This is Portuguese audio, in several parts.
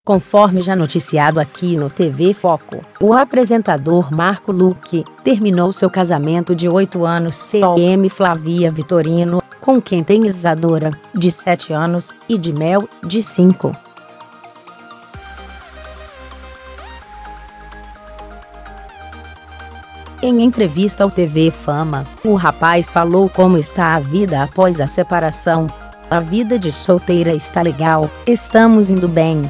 Conforme já noticiado aqui no TV Foco, o apresentador Marco Luque terminou seu casamento de 8 anos com Flávia Vitorino, com quem tem Isadora, de 7 anos, e de Mel, de 5. Em entrevista ao TV Fama, o rapaz falou como está a vida após a separação. A vida de solteira está legal, estamos indo bem.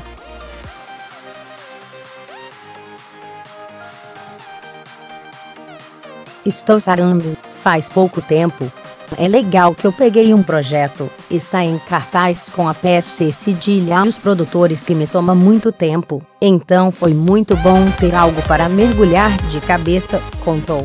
Estou sarando, faz pouco tempo. É legal que eu peguei um projeto, está em cartaz com a PSC Cedilha e os produtores que me toma muito tempo, então foi muito bom ter algo para mergulhar de cabeça, contou.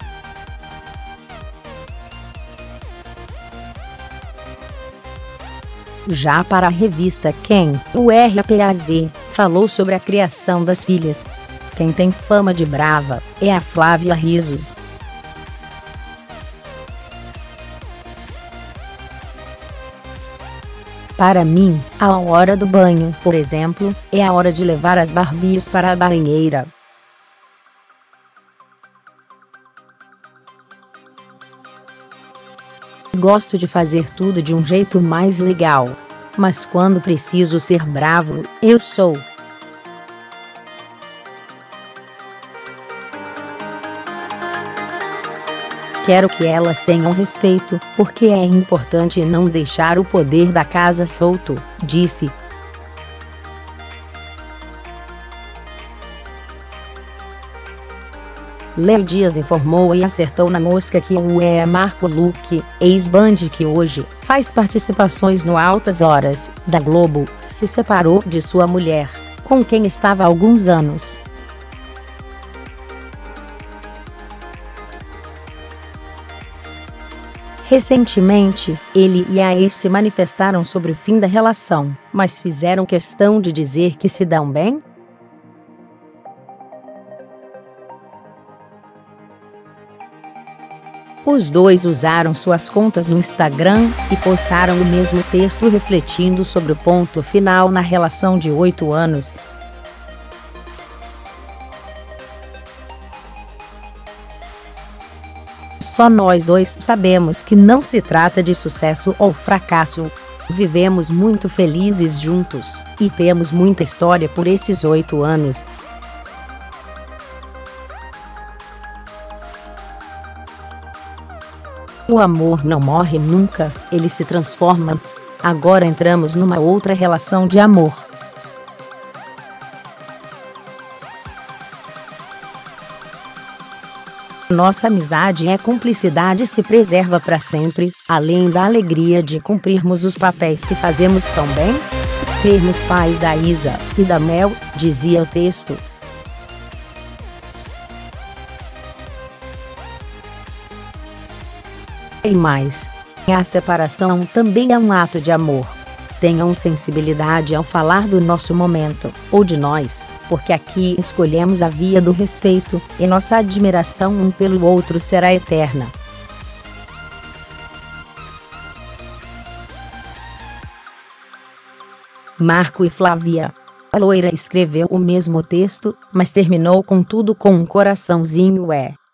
Já para a revista Quem, o RAPAZ falou sobre a criação das filhas. Quem tem fama de brava é a Flávia Risos. Para mim, a hora do banho, por exemplo, é a hora de levar as Barbies para a banheira. Gosto de fazer tudo de um jeito mais legal. Mas quando preciso ser bravo, eu sou. Quero que elas tenham respeito, porque é importante não deixar o poder da casa solto, disse. Léo Dias informou e acertou na mosca que o Marco Luque, ex-Band que hoje faz participações no Altas Horas, da Globo, se separou de sua mulher, com quem estava há alguns anos. Recentemente, ele e a ex se manifestaram sobre o fim da relação, mas fizeram questão de dizer que se dão bem. Os dois usaram suas contas no Instagram e postaram o mesmo texto refletindo sobre o ponto final na relação de 8 anos. Só nós dois sabemos que não se trata de sucesso ou fracasso. Vivemos muito felizes juntos, e temos muita história por esses 8 anos. O amor não morre nunca, ele se transforma. Agora entramos numa outra relação de amor. Nossa amizade é cumplicidade e se preserva para sempre, além da alegria de cumprirmos os papéis que fazemos tão bem. Sermos pais da Isa e da Mel, dizia o texto. E mais, a separação também é um ato de amor. Tenham sensibilidade ao falar do nosso momento, ou de nós, porque aqui escolhemos a via do respeito, e nossa admiração um pelo outro será eterna. Marco e Flávia. A loira escreveu o mesmo texto, mas terminou com tudo com um coraçãozinho.